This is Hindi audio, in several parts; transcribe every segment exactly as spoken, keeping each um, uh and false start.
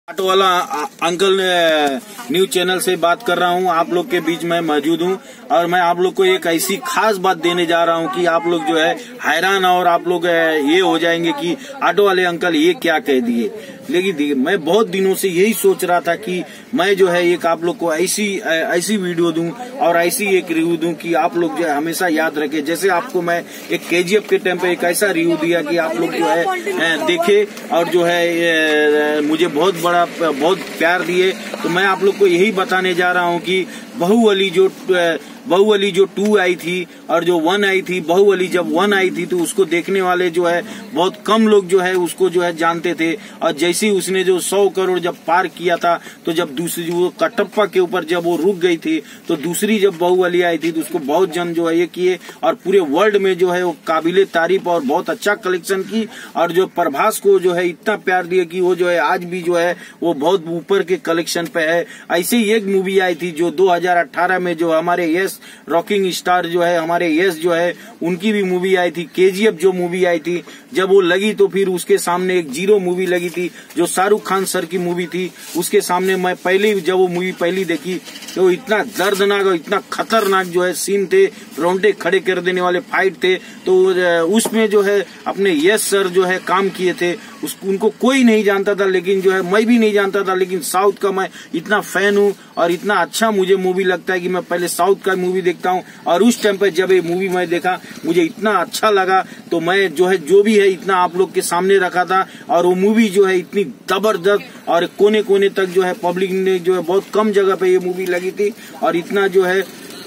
ऑटो वाला अंकल न्यूज चैनल से बात कर रहा हूं। आप लोग के बीच में मौजूद हूं और मैं आप लोग को एक ऐसी खास बात देने जा रहा हूं कि आप लोग जो है हैरान और आप लोग ये हो जाएंगे कि ऑटो वाले अंकल ये क्या कह दिए। लेकिन मैं बहुत दिनों से यही सोच रहा था कि मैं जो है एक आप लोग को ऐसी ऐसी वीडियो दूं और ऐसी एक रिव्यू दूं कि आप लोग जो है हमेशा याद रखें। जैसे आपको मैं एक केजीएफ के टाइम पे एक ऐसा रिव्यू दिया कि आप लोग जो है देखे और जो है मुझे बहुत बड़ा बहुत प्यार दिए। तो मैं आप लोग को यही बताने जा रहा हूं कि बाहुबली जो बाहुबली जो टू आई थी और जो वन आई थी, बाहुबली जब वन आई थी तो उसको देखने वाले जो है बहुत कम लोग जो है उसको जो है जानते थे। और जैसे ही उसने जो सौ करोड़ जब पार किया था तो जब दूसरी वो कटप्पा के ऊपर जब वो रुक गई थी तो दूसरी जब बाहुबली आई थी तो उसको बहुत जन जो है ये किए और पूरे वर्ल्ड में जो है वो काबिले तारीफ और बहुत अच्छा कलेक्शन की। और जो प्रभास को जो है इतना प्यार दिया कि वो जो है आज भी जो है वो बहुत ऊपर के कलेक्शन पे है। ऐसे ही एक मूवी आई थी जो दो हजार अठारह में जो हमारे यस रॉकिंग स्टार जो है हमारे यस जो है उनकी भी मूवी आई थी। केजीएफ जो मूवी आई थी जब वो लगी तो फिर उसके सामने एक जीरो मूवी लगी थी जो शाहरुख खान सर की मूवी थी। उसके सामने मैं पहले जब वो मूवी पहली देखी तो इतना दर्दनाक और इतना खतरनाक जो है सीन थे, रोंगटे खड़े कर देने वाले फाइट थे। तो उसमें जो है अपने यस सर जो है काम किए थे। उस उनको कोई नहीं जानता था, लेकिन जो है मैं भी नहीं जानता था, लेकिन साउथ का मैं इतना फैन हूँ और इतना अच्छा मुझे मूवी लगता है कि मैं पहले साउथ का मूवी देखता हूँ। और उस टाइम पे जब ये मूवी मैं देखा मुझे इतना अच्छा लगा तो मैं जो है जो भी है इतना आप लोग के सामने रखा था। और वो मूवी जो है इतनी जबरदस्त और कोने कोने तक जो है पब्लिक ने जो है बहुत कम जगह पे ये मूवी लगी थी और इतना जो है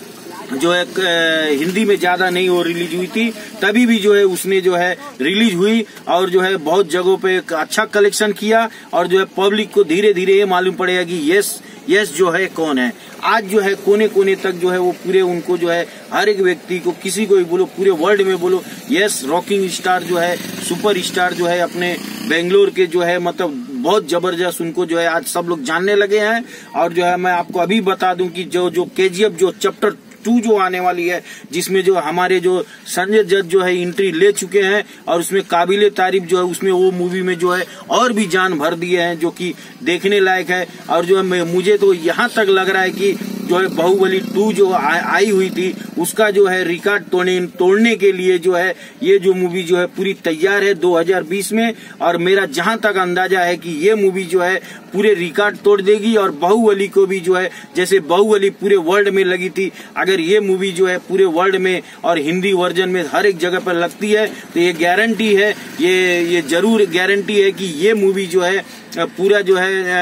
जो है हिंदी में ज्यादा नहीं वो रिलीज हुई थी, तभी भी जो है उसने जो है रिलीज हुई और जो है बहुत जगहों पे अच्छा कलेक्शन किया। और जो है पब्लिक को धीरे धीरे ये मालूम पड़ेगा कि यस यस जो है कौन है। आज जो है कोने कोने तक जो है वो पूरे उनको जो है हर एक व्यक्ति को किसी को भी बोलो पूरे वर्ल्ड में बोलो यस रॉकिंग स्टार जो है सुपर स्टार जो है अपने बेंगलोर के जो है मतलब बहुत जबरदस्त उनको जो है आज सब लोग जानने लगे हैं। और जो है मैं आपको अभी बता दूं कि जो जो केजीएफ जो चैप्टर टू जो आने वाली है जिसमें जो हमारे जो संजय दत्त जो है एंट्री ले चुके हैं और उसमें काबिले तारीफ जो है उसमें वो मूवी में जो है और भी जान भर दिए हैं जो कि देखने लायक है। और जो है मुझे तो यहाँ तक लग रहा है कि जो है बाहुबली टू जो आ, आई हुई थी उसका जो है रिकॉर्ड तोड़ने तोड़ने के लिए जो है ये जो मूवी जो है पूरी तैयार है दो हजार बीस में। और मेरा जहां तक अंदाजा है कि ये मूवी जो है पूरे रिकॉर्ड तोड़ देगी और बाहुबली को भी जो है जैसे बाहुबली पूरे वर्ल्ड में लगी थी, अगर ये मूवी जो है पूरे वर्ल्ड में और हिंदी वर्जन में हर एक जगह पर लगती है तो ये गारंटी है, ये ये जरूर गारंटी है कि ये मूवी जो है पूरा जो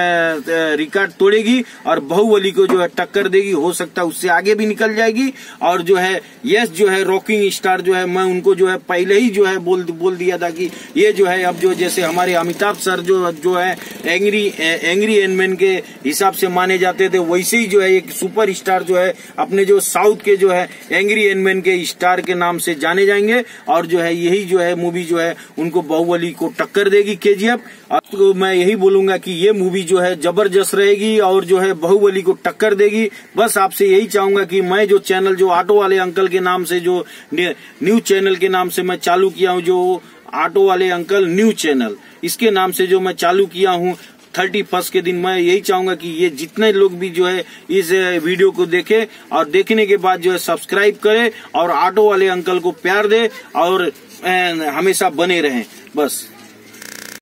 है रिकॉर्ड तोड़ेगी और बाहुबली को जो है टक्कर देगी। हो सकता है उससे आगे भी निकल जाएगी। और जो है यस जो है रॉकिंग स्टार जो है मैं उनको जो है पहले ही जो है बोल बोल दिया था कि ये जो है अब जो जैसे हमारे अमिताभ सर जो जो है एंग्री एंग्री एनमैन के हिसाब से माने जाते थे, वैसे ही जो है एक सुपर स्टार जो है अपने जो साउथ के जो है एंग्री एनमैन के स्टार के नाम से जाने जाएंगे। और जो है यही जो है मूवी जो है उनको बाहुबली को टक्कर देगी केजीएफ। तो मैं यही बोलूंगा कि ये मूवी जो है जबरदस्त रहेगी और जो है बाहुबली को टक्कर देगी। बस आपसे यही चाहूंगा कि मैं जो चैनल जो ऑटो वाले अंकल के नाम से जो न्यूज चैनल के नाम से मैं चालू किया हूँ, जो ऑटो वाले अंकल न्यूज चैनल इसके नाम से जो मैं चालू किया हूँ थर्टी फर्स्ट के दिन, मैं यही चाहूंगा कि ये जितने लोग भी जो है इस वीडियो को देखे और देखने के बाद जो है सब्सक्राइब करे और ऑटो वाले अंकल को प्यार दे और हमेशा बने रहें। बस।